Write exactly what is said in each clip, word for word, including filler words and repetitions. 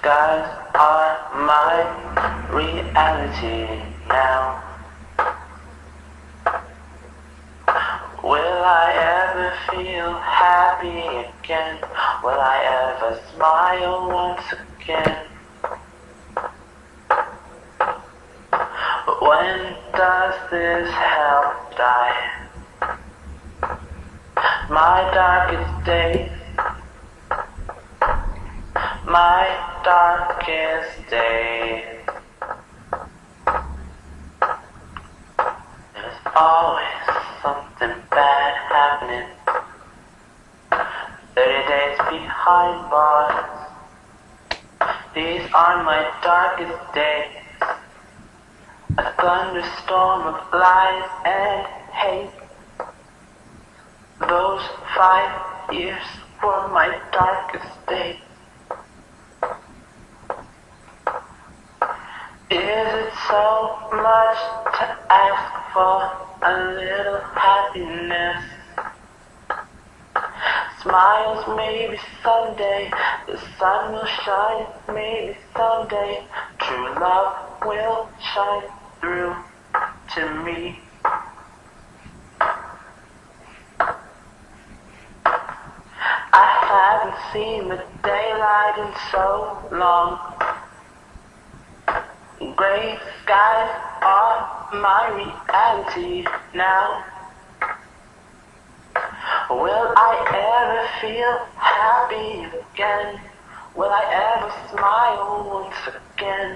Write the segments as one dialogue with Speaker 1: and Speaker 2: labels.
Speaker 1: skies are my reality now. Will I ever feel happy again? Will I ever smile once again? When does this hell die? My darkest days, my darkest days. There's always something bad happening. Thirty days behind bars. These are my darkest days. A thunderstorm of lies and hate. Those five years were my darkest days. Is it so much to ask for a little happiness? Smiles, maybe someday the sun will shine, maybe someday true love will shine through to me. I haven't seen the daylight in so long. Gray skies are my reality now. Will I ever feel happy again? Will I ever smile once again?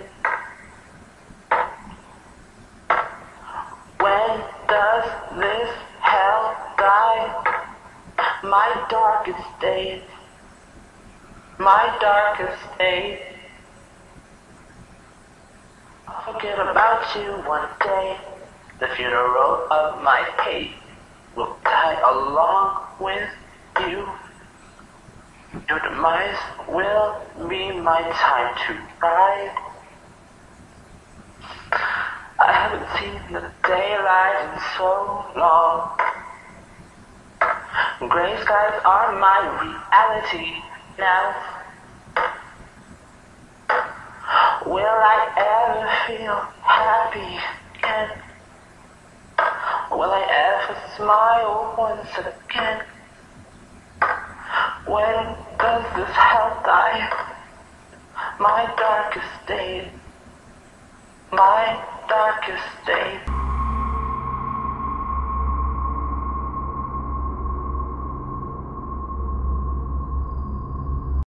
Speaker 1: When does this hell die? My darkest days, my darkest days. I'll forget about you one day. The funeral of my hate will die along with you. Your demise will be my time to ride. I haven't seen the daylight in so long. Gray skies are my reality now. Will I ever feel happy again? Will I ever smile once again? When does this hell die? My darkest days, my darkest days.